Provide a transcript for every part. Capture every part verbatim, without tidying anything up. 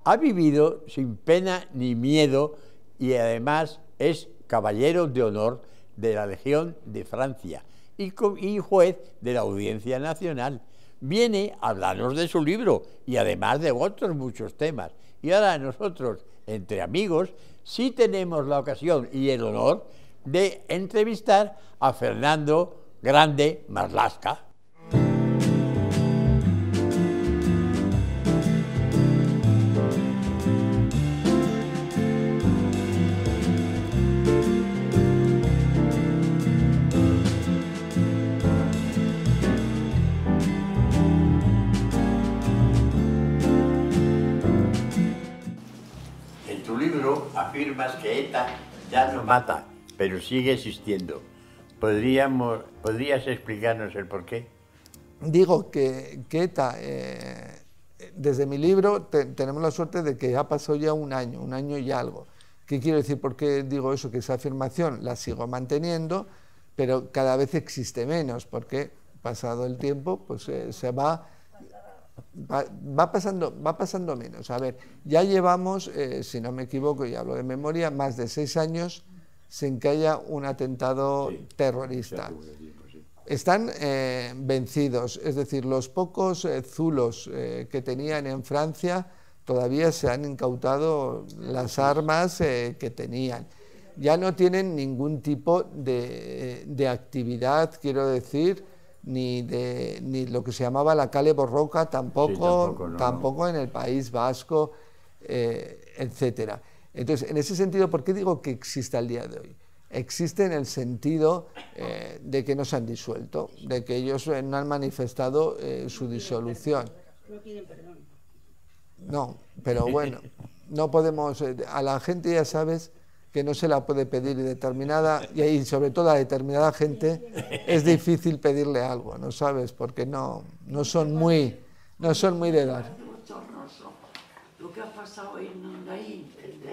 Ha vivido sin pena ni miedo y además es caballero de honor de la Legión de Francia y, y juez de la Audiencia Nacional. Viene a hablarnos de su libro y además de otros muchos temas. Y ahora nosotros, entre amigos, sí tenemos la ocasión y el honor de entrevistar a Fernando Grande Marlaska. En tu libro afirmas que ETA ya no mata, pero sigue existiendo. ¿Podríamos, ¿Podrías explicarnos el porqué? Digo que, que ETA, eh, desde mi libro te, tenemos la suerte de que ha pasado ya un año, un año y algo. ¿Qué quiero decir? ¿Por qué digo eso? Que esa afirmación la sigo manteniendo, pero cada vez existe menos, porque pasado el tiempo pues eh, se va, va, va, pasando, va pasando menos. A ver, ya llevamos, eh, si no me equivoco y hablo de memoria, más de seis años sin que haya un atentado sí, terrorista. Sí. Están eh, vencidos, es decir, los pocos eh, zulos eh, que tenían en Francia todavía se han incautado las armas eh, que tenían. Ya no tienen ningún tipo de, de actividad, quiero decir, ni, de, ni lo que se llamaba la Cale Borroca, tampoco, sí, tampoco, no, tampoco no. En el País Vasco, eh, etcétera. Entonces, en ese sentido, ¿por qué digo que existe al día de hoy? Existe en el sentido eh, de que no se han disuelto, de que ellos eh, no han manifestado eh, su disolución. No piden perdón. No, pero bueno, no podemos, eh, a la gente ya sabes que no se la puede pedir y determinada, y ahí sobre todo a determinada gente es difícil pedirle algo, ¿no sabes? Porque no, no son muy, no son muy de dar. Lo que ha pasado en Ondaín,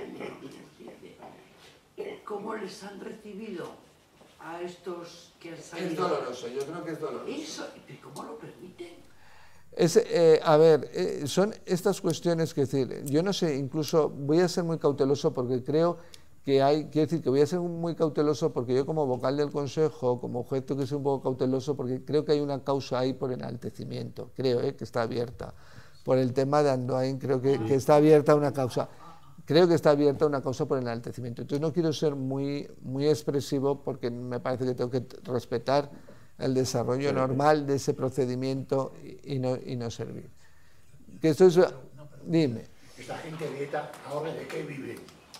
cómo les han recibido a estos que han salido. Es doloroso, yo creo que es doloroso. Eso, ¿cómo lo permiten? Es, eh, a ver, eh, son estas cuestiones que decir, yo no sé, incluso voy a ser muy cauteloso porque creo que hay, quiero decir que voy a ser muy cauteloso porque yo como vocal del Consejo, como juez tengo que ser un poco cauteloso porque creo que hay una causa ahí por enaltecimiento, creo eh, que está abierta. Por el tema de Andoain creo que, que está abierta una causa, creo que está abierta una causa por enaltecimiento. Entonces no quiero ser muy, muy expresivo porque me parece que tengo que respetar el desarrollo normal de ese procedimiento y, y, no, y no servir. Que esto es, dime. Esta gente de ETA, ¿ahora de qué vive?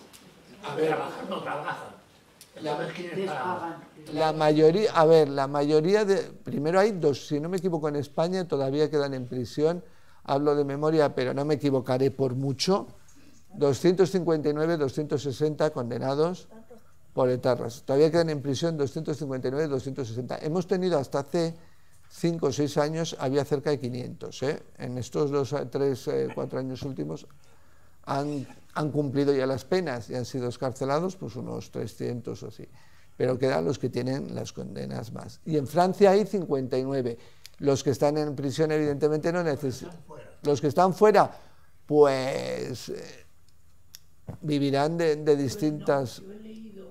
A ver, trabajan, no trabajan. La, ver quiénes pagan. La mayoría, a ver, la mayoría de, primero hay dos, si no me equivoco en España todavía quedan en prisión, hablo de memoria, pero no me equivocaré por mucho, doscientos cincuenta y nueve, doscientos sesenta condenados por etarras. Todavía quedan en prisión doscientos cincuenta y nueve, doscientos sesenta. Hemos tenido hasta hace cinco o seis años, había cerca de quinientos. ¿eh? En estos dos, tres, cuatro años últimos han, han cumplido ya las penas y han sido escarcelados, pues unos trescientos o así. Pero quedan los que tienen las condenas más. Y en Francia hay cincuenta y nueve. Los que están en prisión, evidentemente, no necesitan. Los que están fuera, pues eh, vivirán de, de distintas. Yo he leído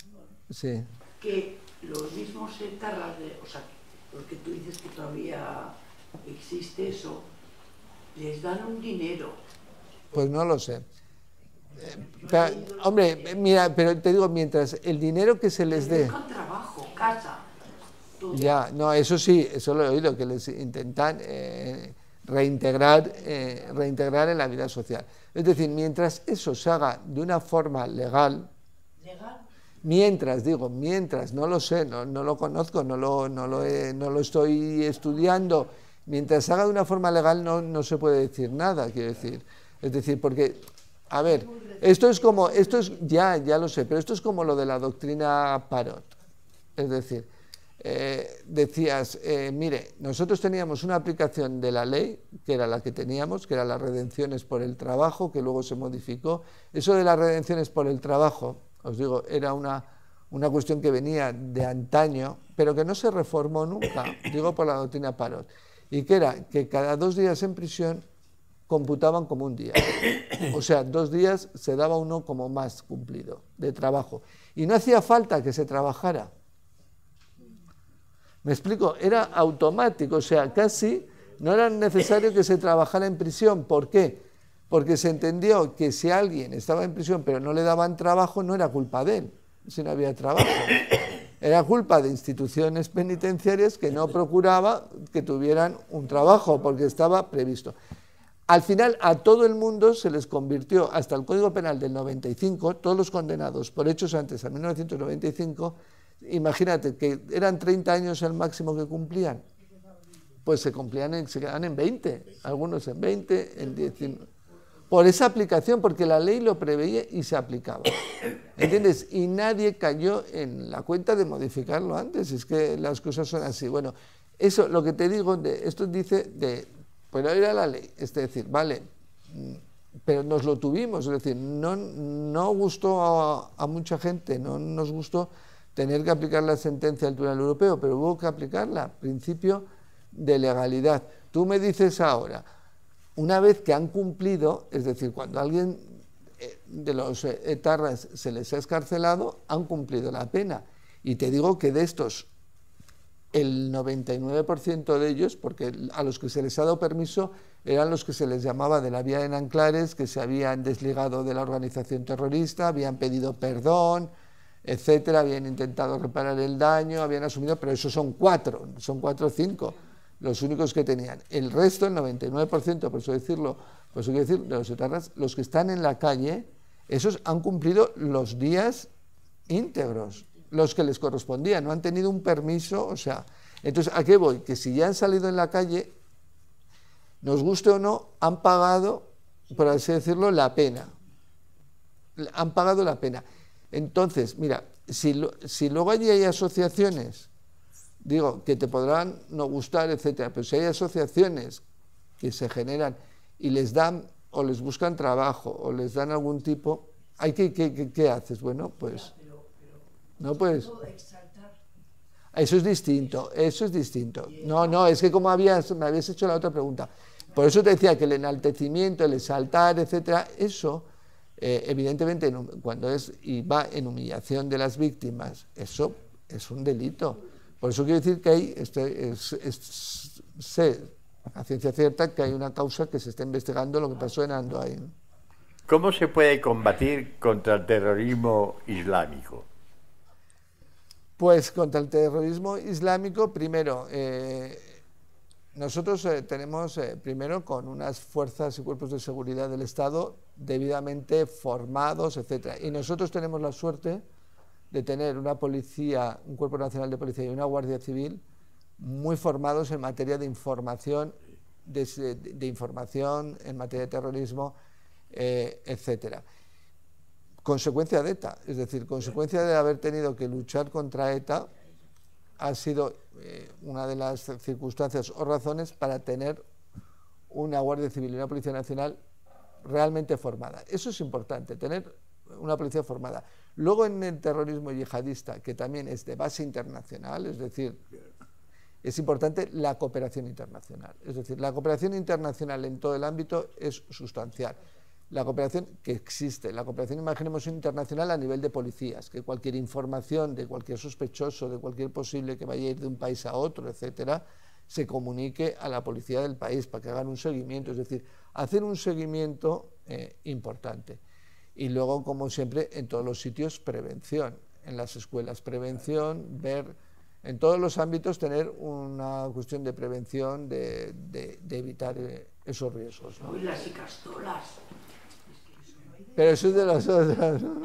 sí. que los mismos etarras, de, o sea, porque tú dices que todavía existe eso, les dan un dinero. Pues no lo sé. Eh, pero, hombre, mira, pero te digo, mientras el dinero que se les dé. Buscan trabajo, casa. Todo. Ya, no, eso sí, eso lo he oído, que les intentan eh, reintegrar, eh, reintegrar en la vida social. Es decir, mientras eso se haga de una forma legal, ¿Legal? mientras, digo, mientras, no lo sé, no, no lo conozco, no lo, no, lo he, no lo estoy estudiando, mientras se haga de una forma legal no, no se puede decir nada, quiero decir. Es decir, porque, a ver, esto es como, esto es, ya, ya lo sé, pero esto es como lo de la doctrina Parot. Es decir, Eh, decías, eh, mire, nosotros teníamos una aplicación de la ley, que era la que teníamos, que era las redenciones por el trabajo, que luego se modificó. Eso de las redenciones por el trabajo, os digo, era una, una cuestión que venía de antaño, pero que no se reformó nunca, digo por la doctrina Parot, y que era que cada dos días en prisión computaban como un día. O sea, dos días se daba uno como más cumplido de trabajo. Y no hacía falta que se trabajara. ¿Me explico? Era automático, o sea, casi no era necesario que se trabajara en prisión. ¿Por qué? Porque se entendió que si alguien estaba en prisión pero no le daban trabajo, no era culpa de él, si no había trabajo. Era culpa de instituciones penitenciarias que no procuraba que tuvieran un trabajo, porque estaba previsto. Al final a todo el mundo se les convirtió, hasta el Código Penal del noventa y cinco, todos los condenados por hechos antes a mil novecientos noventa y cinco, imagínate que eran treinta años el máximo que cumplían, pues se cumplían en, se quedaban en veinte, algunos en veinte, en diecinueve, por esa aplicación, porque la ley lo preveía y se aplicaba, ¿entiendes? Y nadie cayó en la cuenta de modificarlo antes, es que las cosas son así. Bueno, eso, lo que te digo, de, esto dice de... Pero era la ley, es decir, vale, pero nos lo tuvimos, es decir, no, no gustó a, a mucha gente, no nos gustó tener que aplicar la sentencia del Tribunal Europeo, pero hubo que aplicarla, principio de legalidad. Tú me dices ahora, una vez que han cumplido, es decir, cuando a alguien de los etarras se les ha escarcelado, han cumplido la pena, y te digo que de estos el noventa y nueve por ciento de ellos, porque a los que se les ha dado permiso eran los que se les llamaba de la vía en Anclares, que se habían desligado de la organización terrorista, habían pedido perdón, etcétera, habían intentado reparar el daño, habían asumido, pero esos son cuatro, son cuatro o cinco, los únicos que tenían. El resto, el noventa y nueve por ciento, por eso decirlo, por eso quiero decir, de los etarras, los que están en la calle, esos han cumplido los días íntegros, los que les correspondían, no han tenido un permiso, o sea, entonces, ¿a qué voy? Que si ya han salido en la calle, nos guste o no, han pagado, por así decirlo, la pena, han pagado la pena. Entonces, mira, si, lo, si luego allí hay asociaciones, digo, que te podrán no gustar, etcétera, pero si hay asociaciones que se generan y les dan, o les buscan trabajo, o les dan algún tipo, ¿hay que, ¿qué, qué, qué haces? Bueno, pues... No puedes. Eso es distinto, eso es distinto. No, no, es que como habías, me habías hecho la otra pregunta. Por eso te decía que el enaltecimiento, el exaltar, etcétera, eso, eh, evidentemente, cuando es y va en humillación de las víctimas, eso es un delito. Por eso quiero decir que hay, este, es, es, sé a ciencia cierta que hay una causa que se está investigando lo que pasó en Andoain. ¿Cómo se puede combatir contra el terrorismo islámico? Pues contra el terrorismo islámico, primero, eh, nosotros eh, tenemos, eh, primero, con unas fuerzas y cuerpos de seguridad del Estado debidamente formados, etcétera. Y nosotros tenemos la suerte de tener una policía, un Cuerpo Nacional de Policía y una Guardia Civil muy formados en materia de información, de, de, de información en materia de terrorismo, eh, etcétera. Consecuencia de ETA, es decir, consecuencia de haber tenido que luchar contra ETA ha sido eh, una de las circunstancias o razones para tener una Guardia Civil y una Policía Nacional realmente formada. Eso es importante, tener una policía formada. Luego en el terrorismo yihadista, que también es de base internacional, es decir, es importante la cooperación internacional. Es decir, la cooperación internacional en todo el ámbito es sustancial. La cooperación que existe, la cooperación, imaginemos, internacional a nivel de policías, que cualquier información de cualquier sospechoso, de cualquier posible que vaya a ir de un país a otro, etcétera, se comunique a la policía del país para que hagan un seguimiento, es decir, hacer un seguimiento eh, importante. Y luego, como siempre, en todos los sitios, prevención, en las escuelas, prevención, ver, en todos los ámbitos, tener una cuestión de prevención, de, de, de evitar eh, esos riesgos, ¿no? Y las icastolas. Pero eso es de los otros, ¿no?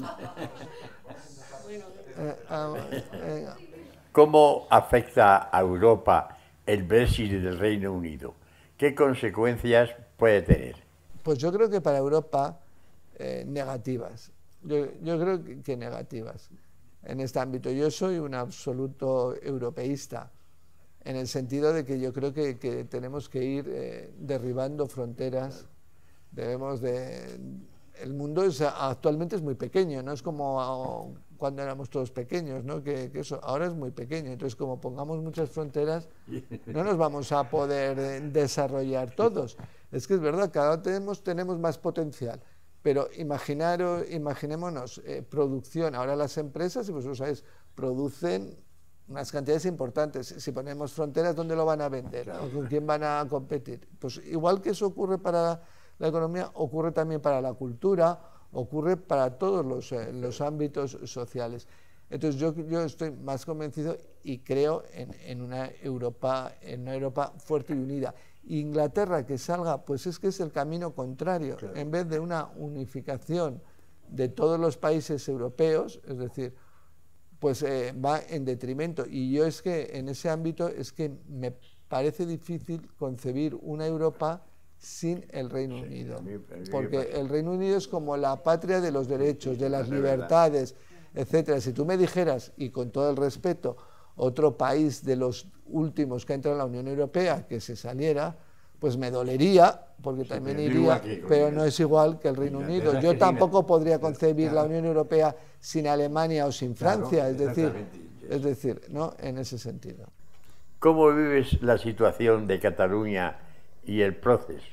eh, ah, venga. ¿Cómo afecta a Europa el Brexit del Reino Unido? ¿Qué consecuencias puede tener? Pues yo creo que para Europa eh, negativas. Yo, yo creo que, que negativas en este ámbito. Yo soy un absoluto europeísta, en el sentido de que yo creo que, que tenemos que ir eh, derribando fronteras, debemos de... El mundo es, actualmente es muy pequeño, no es como cuando éramos todos pequeños, ¿no? que, que eso ahora es muy pequeño, entonces como pongamos muchas fronteras no nos vamos a poder desarrollar todos. Es Es que es verdad, cada vez tenemos, tenemos más potencial. Pero imaginaros, imaginémonos, eh, producción. Ahora las empresas, y vosotros sabéis, producen unas cantidades importantes. Si ponemos fronteras, ¿dónde lo van a vender? Claro. ¿Con quién van a competir? Pues igual que eso ocurre para la economía, ocurre también para la cultura, ocurre para todos los, eh, los ámbitos sociales. Entonces yo, yo estoy más convencido y creo en, en, una Europa, en una Europa fuerte y unida. Inglaterra que salga, pues es que es el camino contrario. Claro. En vez de una unificación de todos los países europeos, es decir, pues eh, va en detrimento. Y yo es que en ese ámbito es que me parece difícil concebir una Europa sin el Reino Unido, porque el Reino Unido es como la patria de los derechos, de las libertades, etcétera. Si tú me dijeras, y con todo el respeto, otro país de los últimos que ha entrado en la Unión Europea que se saliera, pues me dolería, porque sí, también iría, pero no es igual que el Reino Unido. Yo tampoco podría concebir la Unión Europea sin Alemania o sin Francia, es decir, es decir, ¿no? En ese sentido. ¿Cómo vives la situación de Cataluña y el proceso?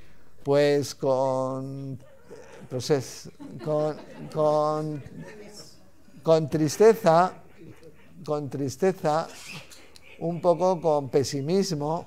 Pues con, proces, con, con, con tristeza, con tristeza, un poco con pesimismo.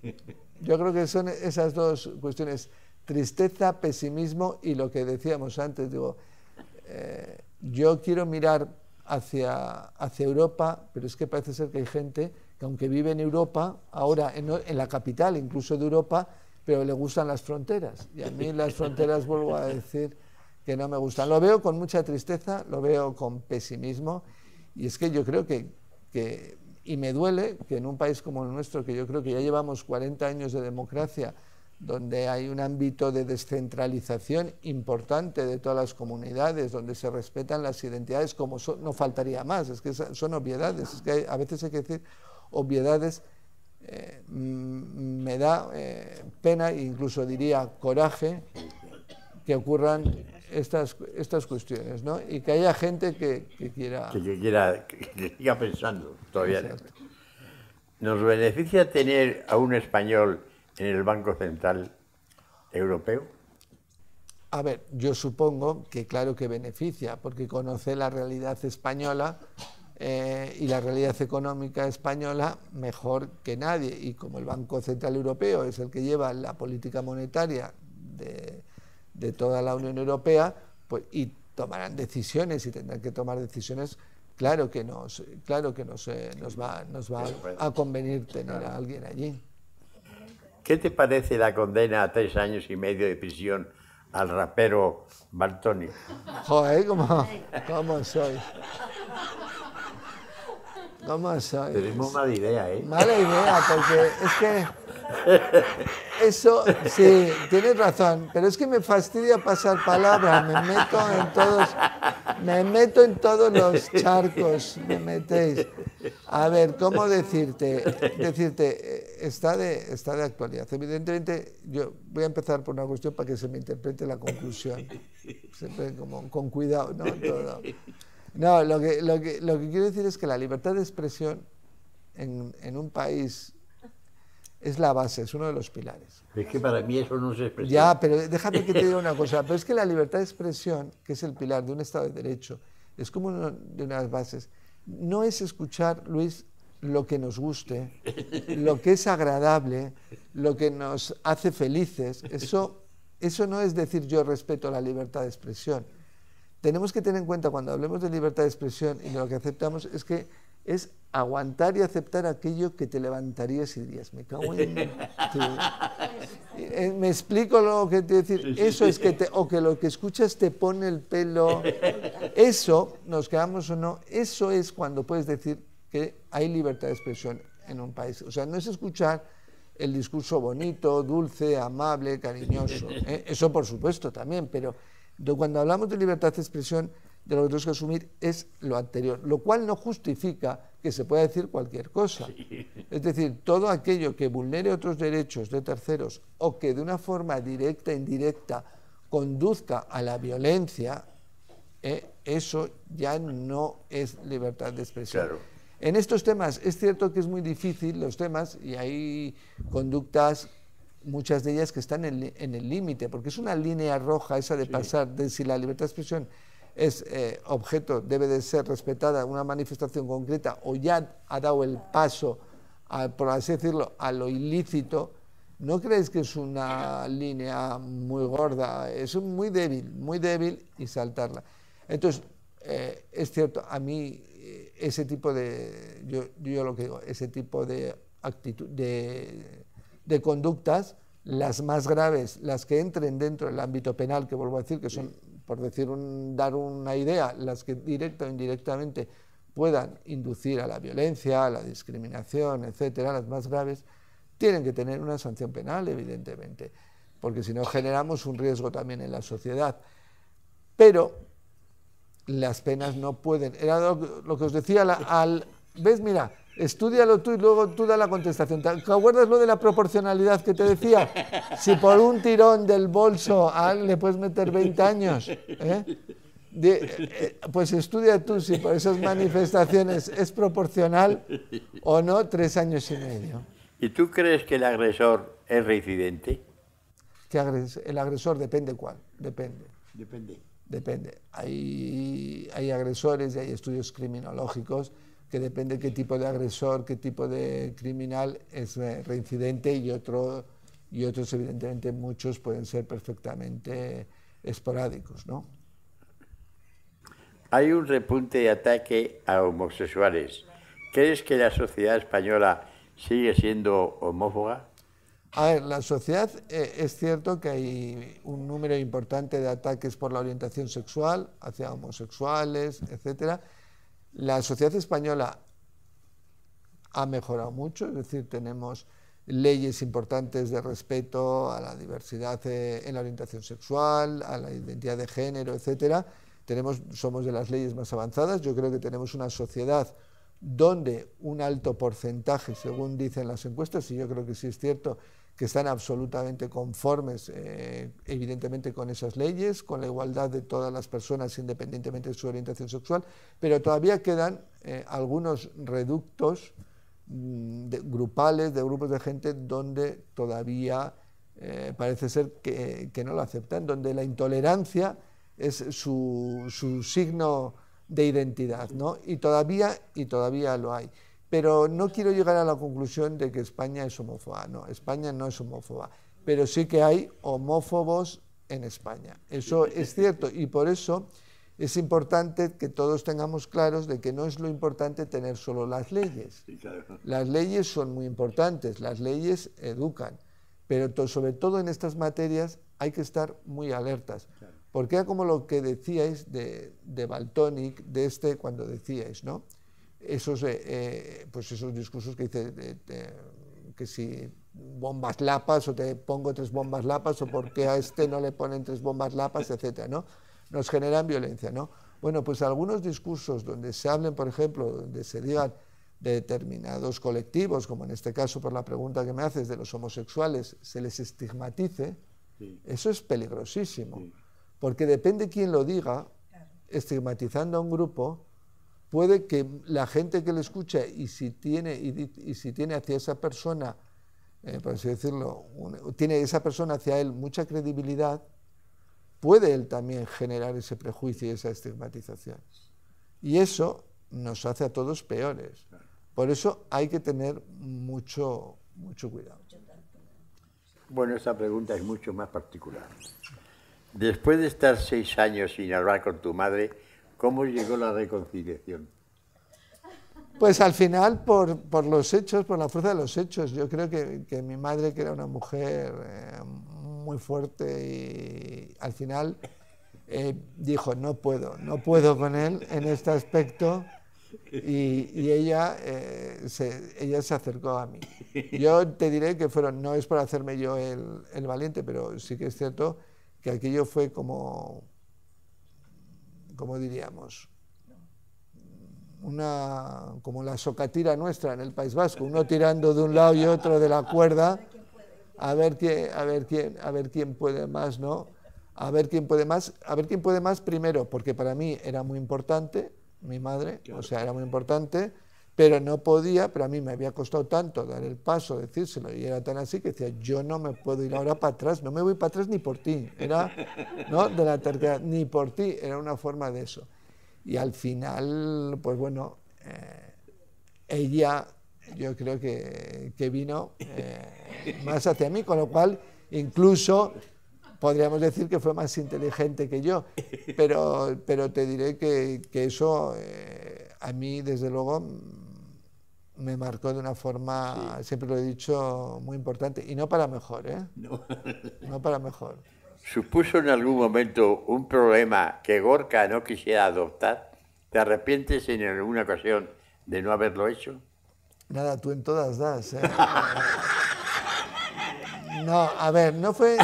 Yo creo que son esas dos cuestiones, tristeza, pesimismo y lo que decíamos antes, digo, eh, yo quiero mirar hacia, hacia Europa, pero es que parece ser que hay gente que aunque vive en Europa, ahora en, en la capital incluso de Europa, pero le gustan las fronteras. Y a mí las fronteras, vuelvo a decir, que no me gustan. Lo veo con mucha tristeza, lo veo con pesimismo, y es que yo creo que, que, y me duele que en un país como el nuestro, que yo creo que ya llevamos cuarenta años de democracia, donde hay un ámbito de descentralización importante de todas las comunidades, donde se respetan las identidades, como son, no faltaría más, es que son obviedades, es que hay, a veces hay que decir obviedades. Eh, me da eh, pena e incluso diría coraje que ocurran estas, estas cuestiones, ¿no? Y que haya gente que, que quiera... Que, que quiera, que, que siga pensando, todavía no. ¿Nos beneficia tener a un español en el Banco Central Europeo? A ver, yo supongo que claro que beneficia, porque conoce la realidad española eh, y la realidad económica española mejor que nadie, y como el Banco Central Europeo es el que lleva la política monetaria de, de toda la Unión Europea, pues, y tomarán decisiones y tendrán que tomar decisiones, claro que nos, claro que nos, eh, nos va, nos va a convenir tener a alguien allí. ¿Qué te parece la condena a tres años y medio de prisión al rapero Valtonyc? Joder, ¿cómo, cómo soy? ¿Cómo soy? Tenemos mala idea, ¿eh? Mala idea, porque es que eso, sí, tienes razón, pero es que me fastidia pasar palabra, me meto en todos, me meto en todos los charcos, me metéis. A ver, ¿cómo decirte? Decirte, está de, está de actualidad. Evidentemente, yo voy a empezar por una cuestión para que se me interprete la conclusión. Siempre como con cuidado, ¿no? Todo. No, lo que, lo, que, lo que quiero decir es que la libertad de expresión en, en un país es la base, es uno de los pilares. Es que para mí eso no es expresión. Ya, pero déjame que te diga una cosa, pero es que la libertad de expresión, que es el pilar de un Estado de Derecho, es como una de unas bases. No es escuchar, Luis, lo que nos guste, lo que es agradable, lo que nos hace felices. Eso, eso no es decir yo respeto la libertad de expresión. Tenemos que tener en cuenta cuando hablemos de libertad de expresión y lo que aceptamos es que es aguantar y aceptar aquello que te levantarías y dirías, me cago en tu... Me explico lo que te decir, eso es que te, o que lo que escuchas te pone el pelo, eso, nos quedamos o no, eso es cuando puedes decir que hay libertad de expresión en un país. O sea, no es escuchar el discurso bonito, dulce, amable, cariñoso, ¿eh? Eso por supuesto también, pero cuando hablamos de libertad de expresión, de lo que tenemos que asumir es lo anterior, lo cual no justifica que se pueda decir cualquier cosa. Sí. Es decir, todo aquello que vulnere otros derechos de terceros o que de una forma directa e indirecta conduzca a la violencia, eh, eso ya no es libertad de expresión. Claro. En estos temas es cierto que es muy difícil los temas y hay conductas muchas de ellas que están en, en el límite, porque es una línea roja esa de Sí. pasar de si la libertad de expresión es eh, objeto, debe de ser respetada una manifestación concreta o ya ha dado el paso, a, por así decirlo, a lo ilícito. ¿No creéis que es una línea muy gorda? Es muy débil, muy débil y saltarla. Entonces, eh, es cierto, a mí eh, ese tipo de, yo, yo lo que digo, ese tipo de actitud, de, de conductas, las más graves, las que entren dentro del ámbito penal, que vuelvo a decir que son, por decir un, dar una idea, las que directa o indirectamente puedan inducir a la violencia, a la discriminación, etcétera, las más graves, tienen que tener una sanción penal, evidentemente, porque si no generamos un riesgo también en la sociedad. Pero las penas no pueden, era lo, lo que os decía, la, al, ¿ves? Mira, estúdialo tú y luego tú da la contestación. ¿Te acuerdas lo de la proporcionalidad que te decía? Si por un tirón del bolso a alguien le puedes meter veinte años, ¿eh? De, eh, pues estudia tú si por esas manifestaciones es proporcional o no, tres años y medio. ¿Y tú crees que el agresor es reincidente? Que agres, el agresor depende cuál, depende. Depende. Depende. Hay, hay agresores y hay estudios criminológicos que depende qué tipo de agresor, qué tipo de criminal es reincidente y, otro, y otros, evidentemente, muchos pueden ser perfectamente esporádicos, ¿no? Hay un repunte de ataque a homosexuales. ¿Crees que la sociedad española sigue siendo homófoba? A ver, la sociedad, eh, es cierto que hay un número importante de ataques por la orientación sexual hacia homosexuales, etcétera. La sociedad española ha mejorado mucho, es decir, tenemos leyes importantes de respeto a la diversidad eh, en la orientación sexual, a la identidad de género, etcétera. Tenemos, somos de las leyes más avanzadas. Yo creo que tenemos una sociedad donde un alto porcentaje, según dicen las encuestas, y yo creo que sí es cierto, que están absolutamente conformes, eh, evidentemente, con esas leyes, con la igualdad de todas las personas independientemente de su orientación sexual, pero todavía quedan eh, algunos reductos mmm, de, grupales, de grupos de gente, donde todavía eh, parece ser que, que no lo aceptan, donde la intolerancia es su, su signo de identidad, ¿no? Y todavía, y todavía lo hay. Pero no quiero llegar a la conclusión de que España es homófoba. No, España no es homófoba, pero sí que hay homófobos en España. Eso es cierto, y por eso es importante que todos tengamos claros de que no es lo importante tener solo las leyes. Las leyes son muy importantes, las leyes educan, pero to- sobre todo en estas materias hay que estar muy alertas. Porque era como lo que decíais de, de Valtònyc, de este, cuando decíais, ¿no? Esos, eh, eh, pues esos discursos que dice de, de, que si bombas lapas o te pongo tres bombas lapas o por qué a este no le ponen tres bombas lapas, etcétera, ¿no? Nos generan violencia, ¿no? Bueno, pues algunos discursos donde se hablen, por ejemplo, donde se digan de determinados colectivos, como en este caso por la pregunta que me haces de los homosexuales, se les estigmatice, sí. Eso es peligrosísimo, sí. Porque depende quién lo diga, estigmatizando a un grupo, puede que la gente que le escucha y si tiene, y, y si tiene hacia esa persona, eh, por así decirlo, un, tiene esa persona hacia él mucha credibilidad, puede él también generar ese prejuicio y esa estigmatización. Y eso nos hace a todos peores. Por eso hay que tener mucho, mucho cuidado. Bueno, esta pregunta es mucho más particular. Después de estar seis años sin hablar con tu madre, ¿cómo llegó la reconciliación? Pues al final, por, por los hechos, por la fuerza de los hechos. Yo creo que, que mi madre, que era una mujer eh, muy fuerte, y al final eh, dijo, no puedo, no puedo con él en este aspecto, y, y ella, eh, se, ella se acercó a mí. Yo te diré que fueron, no es por hacerme yo el, el valiente, pero sí que es cierto que aquello fue como, como diríamos, una, como la socatira nuestra en el País Vasco, uno tirando de un lado y otro de la cuerda, a ver quién, a ver quién, a ver quién puede más, ¿no? A ver quién puede más, a ver quién puede más primero, porque para mí era muy importante, mi madre, claro. O sea, era muy importante, pero no podía, pero a mí me había costado tanto dar el paso, decírselo, y era tan así que decía, yo no me puedo ir ahora para atrás, no me voy para atrás ni por ti, era, ¿no?, de la terquedad, ni por ti, era una forma de eso. Y al final, pues bueno, eh, ella, yo creo que, que vino eh, más hacia mí, con lo cual incluso podríamos decir que fue más inteligente que yo, pero, pero te diré que, que eso eh, a mí, desde luego, me marcó de una forma, sí, siempre lo he dicho, muy importante, y no para mejor, ¿eh? No, no para mejor. ¿Supuso en algún momento un problema que Gorka no quisiera adoptar? ¿Te arrepientes en alguna ocasión de no haberlo hecho? Nada, tú en todas das, ¿eh? No, a ver, no fue...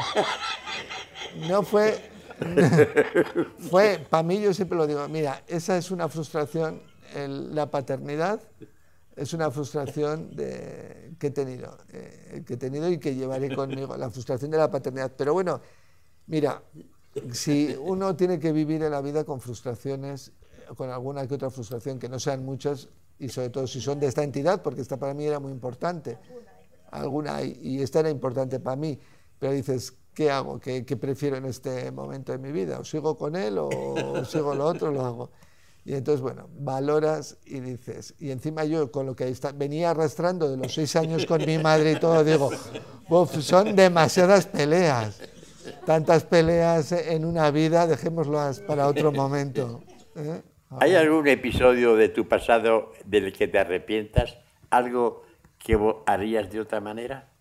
No fue... Fue, para mí, yo siempre lo digo, mira, esa es una frustración, el, la paternidad es una frustración de, que he tenido, eh, que he tenido y que llevaré conmigo, la frustración de la paternidad. Pero bueno, mira, si uno tiene que vivir en la vida con frustraciones, con alguna que otra frustración, que no sean muchas, y sobre todo si son de esta entidad, porque esta para mí era muy importante, alguna hay, y esta era importante para mí, pero dices, ¿qué hago? ¿Qué, qué prefiero en este momento de mi vida? ¿O sigo con él o sigo lo otro? Lo hago. Y entonces, bueno, valoras y dices, y encima yo con lo que está, venía arrastrando de los seis años con mi madre y todo, digo, uf, son demasiadas peleas, tantas peleas en una vida, dejémoslas para otro momento. ¿Eh? ¿Hay algún episodio de tu pasado del que te arrepientas? ¿Algo que harías de otra manera?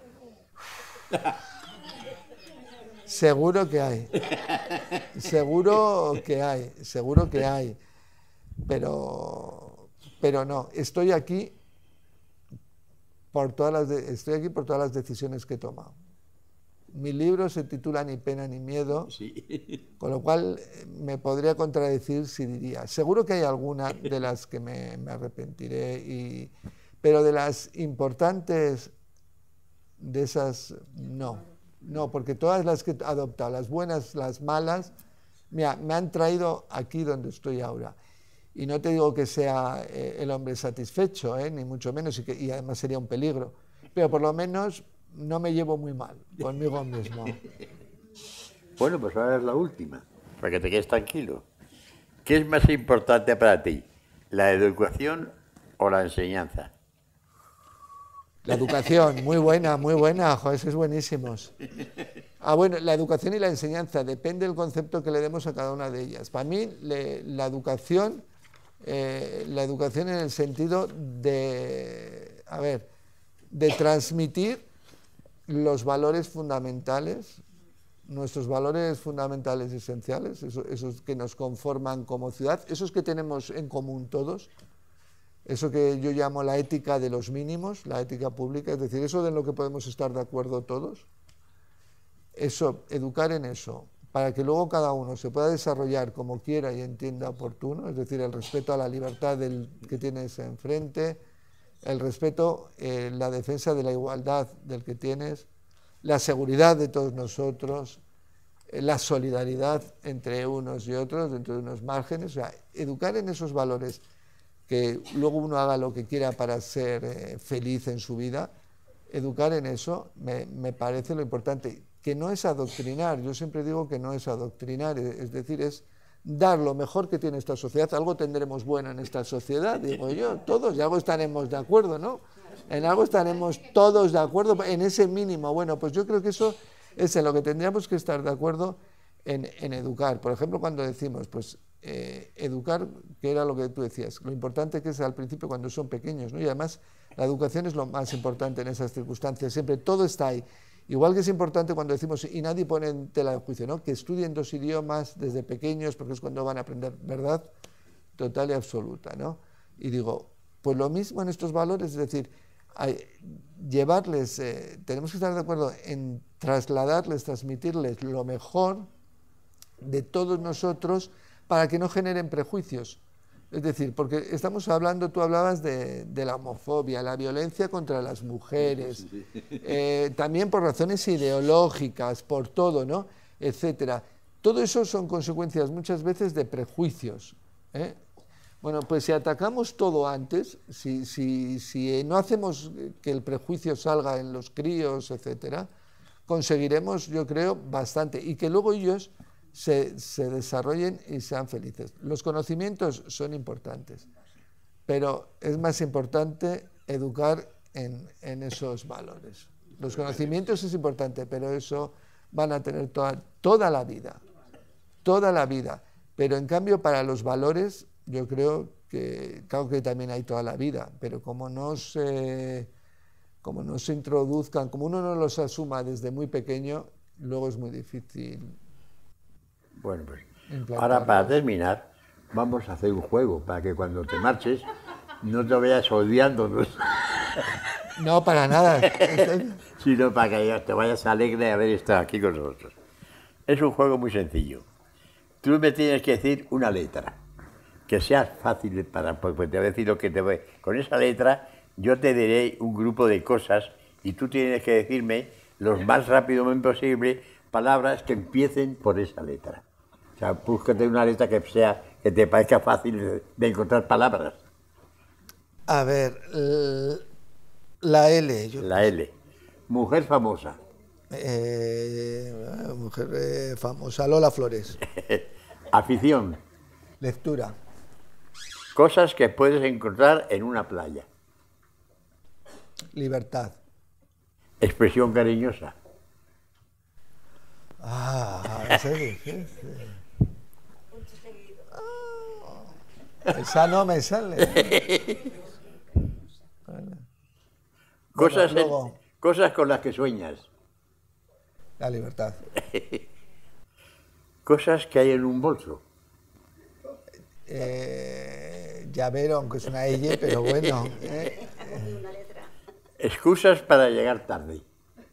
Seguro que hay, seguro que hay, seguro que hay, pero, pero no, estoy aquí por todas las de, estoy aquí por todas las decisiones que he tomado. Mi libro se titula Ni pena ni miedo, sí, con lo cual me podría contradecir si diría, seguro que hay alguna de las que me, me arrepentiré, y, pero de las importantes, de esas, no. No, porque todas las que he adoptado, las buenas, las malas, mira, me han traído aquí donde estoy ahora. Y no te digo que sea eh, el hombre satisfecho, eh, ni mucho menos, y, que, y además sería un peligro, pero por lo menos no me llevo muy mal conmigo mismo. Bueno, pues ahora es la última, para que te quedes tranquilo. ¿Qué es más importante para ti, la educación o la enseñanza? La educación, muy buena, muy buena, joder, esos buenísimos. Ah, bueno, la educación y la enseñanza, depende del concepto que le demos a cada una de ellas. Para mí, le, la educación, eh, la educación en el sentido de, a ver, de transmitir los valores fundamentales, nuestros valores fundamentales esenciales, esos, esos que nos conforman como ciudad, esos que tenemos en común todos. Eso que yo llamo la ética de los mínimos, la ética pública, es decir, eso de lo que podemos estar de acuerdo todos, eso, educar en eso, para que luego cada uno se pueda desarrollar como quiera y entienda oportuno, es decir, el respeto a la libertad del que tienes enfrente, el respeto, eh, la defensa de la igualdad del que tienes, la seguridad de todos nosotros, eh, la solidaridad entre unos y otros, dentro de unos márgenes, o sea, educar en esos valores, que luego uno haga lo que quiera para ser eh, feliz en su vida, educar en eso me, me parece lo importante, que no es adoctrinar, yo siempre digo que no es adoctrinar, es decir, es dar lo mejor que tiene esta sociedad, algo tendremos bueno en esta sociedad, digo yo, todos, y algo estaremos de acuerdo, ¿no? En algo estaremos todos de acuerdo, en ese mínimo, bueno, pues yo creo que eso es en lo que tendríamos que estar de acuerdo en, en educar, por ejemplo, cuando decimos, pues, Eh, educar, que era lo que tú decías, lo importante que es al principio cuando son pequeños, ¿no? Y además la educación es lo más importante en esas circunstancias, siempre todo está ahí. Igual que es importante cuando decimos, y nadie pone en tela de juicio, ¿no?, que estudien dos idiomas desde pequeños porque es cuando van a aprender verdad total y absoluta, ¿no? Y digo, pues lo mismo en estos valores, es decir, hay, llevarles, eh, tenemos que estar de acuerdo en trasladarles, transmitirles lo mejor de todos nosotros, para que no generen prejuicios. Es decir, porque estamos hablando, tú hablabas de, de la homofobia, la violencia contra las mujeres, eh, también por razones ideológicas, por todo, ¿no?, etcétera. Todo eso son consecuencias muchas veces de prejuicios, ¿eh? Bueno, pues si atacamos todo antes, si, si, si no hacemos que el prejuicio salga en los críos, etcétera, conseguiremos, yo creo, bastante, y que luego ellos se, se desarrollen y sean felices. Los conocimientos son importantes, pero es más importante educar en, en esos valores. Los conocimientos es importante, pero eso van a tener toda, toda la vida, toda la vida. Pero en cambio para los valores, yo creo que, claro que también hay toda la vida, pero como no se, como no se introduzcan, como uno no los asuma desde muy pequeño, luego es muy difícil. Bueno, pues ahora para terminar, vamos a hacer un juego para que cuando te marches no te vayas odiándonos. No, para nada. Sino para que te vayas alegre de haber estado aquí con nosotros. Es un juego muy sencillo. Tú me tienes que decir una letra, que sea fácil para, pues te voy a decir lo que te voy. Con esa letra yo te diré un grupo de cosas y tú tienes que decirme lo más rápidamente posible palabras que empiecen por esa letra. O sea, búscate una letra que sea, que te parezca fácil de, de encontrar palabras. A ver, la L. Yo la L. Mujer famosa. Eh, mujer eh, famosa, Lola Flores. Afición. Lectura. Cosas que puedes encontrar en una playa. Libertad. Expresión cariñosa. Ah, ese es difícil. Ah, esa no me sale. Vale. Cosas, bueno, luego, en, cosas con las que sueñas. La libertad. Cosas que hay en un bolso. Eh, llavero, aunque es una elle, pero bueno. Eh, eh. Excusas para llegar tarde.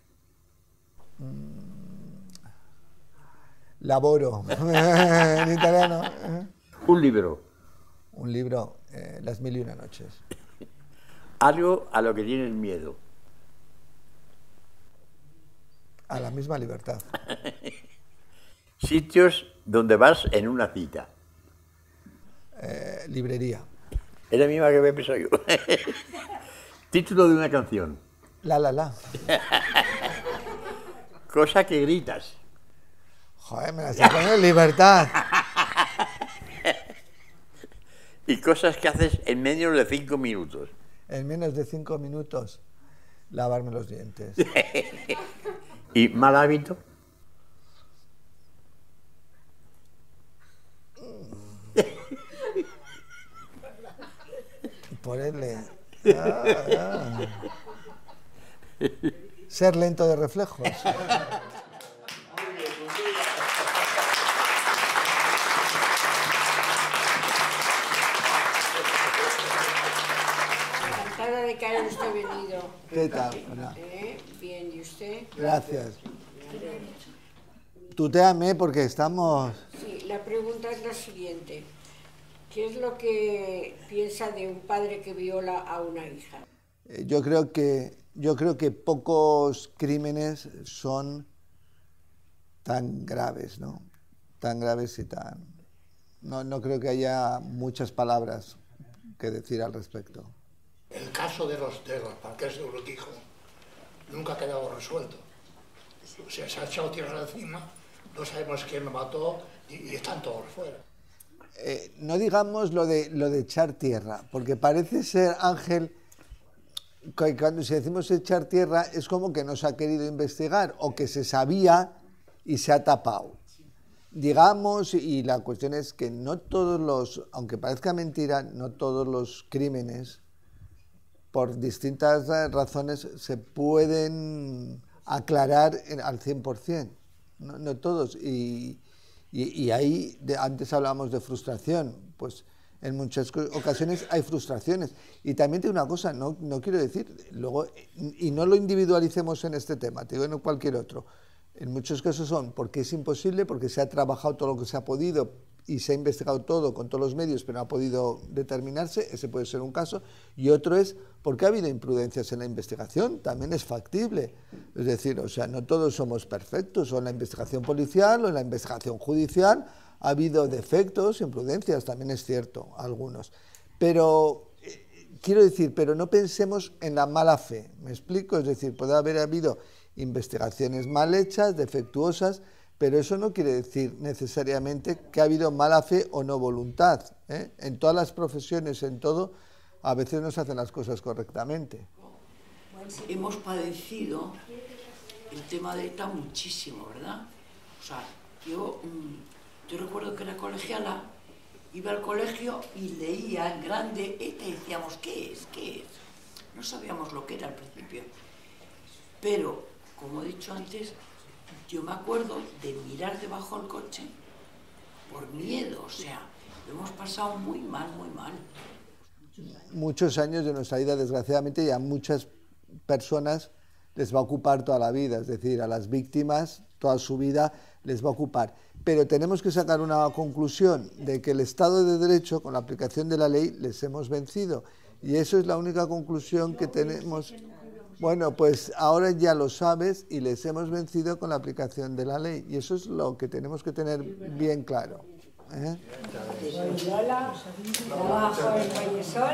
Laboro, en italiano. Un libro. Un libro, eh, Las mil y una noches. Algo a lo que tienes miedo. A la misma libertad. Sitios donde vas en una cita. Eh, librería. Es la misma que me pensado yo. Título de una canción. La, la, la. Cosa que gritas. Joder, me la estoy poniendo en libertad. Y cosas que haces en menos de cinco minutos. En menos de cinco minutos, lavarme los dientes. ¿Y mal hábito? Ponerle... Ah, ah. Ser lento de reflejos. Encantada de que haya usted venido. ¿Qué tal? Hola. ¿Eh? Bien, ¿y usted? Gracias. Tutéame porque estamos... Sí, la pregunta es la siguiente. ¿Qué es lo que piensa de un padre que viola a una hija? Eh, Yo creo que, yo creo que pocos crímenes son tan graves, ¿no? Tan graves y tan... No, no creo que haya muchas palabras que decir al respecto. El caso de los, de los Parques de Urquijo nunca ha quedado resuelto. O sea, se ha echado tierra encima, no sabemos quién lo mató y, y están todos fuera. Eh, no digamos lo de, lo de echar tierra, porque parece ser, Ángel, que cuando si decimos echar tierra es como que no se ha querido investigar o que se sabía y se ha tapado. Digamos, y la cuestión es que no todos los, aunque parezca mentira, no todos los crímenes, por distintas razones, se pueden aclarar en, al cien por cien, no, no todos. Y, y, y ahí, de, antes hablábamos de frustración, pues en muchas ocasiones hay frustraciones. Y también te digo una cosa, no, no quiero decir, luego, y no lo individualicemos en este tema, te digo en cualquier otro. En muchos casos son porque es imposible, porque se ha trabajado todo lo que se ha podido y se ha investigado todo con todos los medios, pero no ha podido determinarse, ese puede ser un caso, y otro es porque ha habido imprudencias en la investigación, también es factible. Es decir, o sea, no todos somos perfectos, o en la investigación policial o en la investigación judicial Ha habido defectos, imprudencias, también es cierto, algunos. Pero, eh, quiero decir, pero no pensemos en la mala fe, ¿me explico? Es decir, puede haber habido investigaciones mal hechas, defectuosas, pero eso no quiere decir necesariamente que ha habido mala fe o no voluntad, ¿eh? En todas las profesiones, en todo, a veces no se hacen las cosas correctamente. Hemos padecido el tema de ETA muchísimo, ¿verdad? O sea, yo, yo recuerdo que era colegiala, iba al colegio y leía en grande ETA y decíamos, ¿qué es? ¿Qué es? No sabíamos lo que era al principio. Pero, como he dicho antes, yo me acuerdo de mirar debajo del coche por miedo, o sea, lo hemos pasado muy mal, muy mal. Muchos años de nuestra vida, desgraciadamente, y a muchas personas les va a ocupar toda la vida, es decir, a las víctimas toda su vida les va a ocupar. Pero tenemos que sacar una conclusión de que el Estado de Derecho, con la aplicación de la ley, les hemos vencido. Y eso es la única conclusión que tenemos. Bueno, pues ahora ya lo sabes y les hemos vencido con la aplicación de la ley. Y eso es lo que tenemos que tener bien claro, ¿eh? Soy Lola, trabajo en Vallesol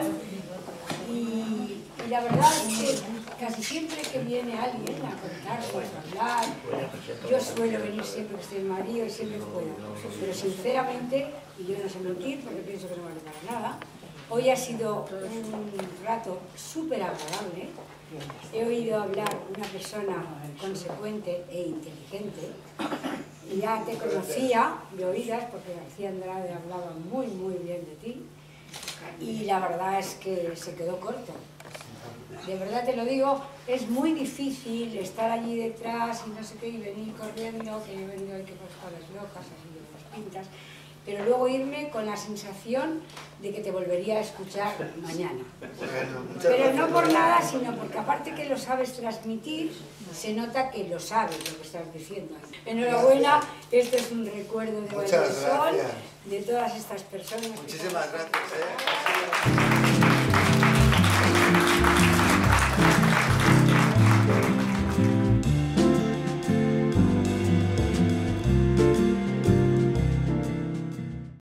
y, y la verdad es que casi siempre que viene alguien a contarnos, a hablar, yo suelo venir siempre que estoy en Madrid y siempre que puedo. Pero sinceramente, y yo no sé mentir porque pienso que no vale para nada, hoy ha sido un rato súper agradable. He oído hablar una persona consecuente e inteligente. Ya te conocía de oídas porque García Andrade hablaba muy muy bien de ti y la verdad es que se quedó corto. De verdad te lo digo, es muy difícil estar allí detrás y no sé qué y venir corriendo, que he venido hay que buscar las locas, así de las pintas, pero luego irme con la sensación de que te volvería a escuchar mañana. Pero no por nada, sino porque aparte que lo sabes transmitir, se nota que lo sabes lo que estás diciendo. Enhorabuena, esto es un recuerdo de Vallesol, de todas estas personas. Muchísimas gracias. ¿eh?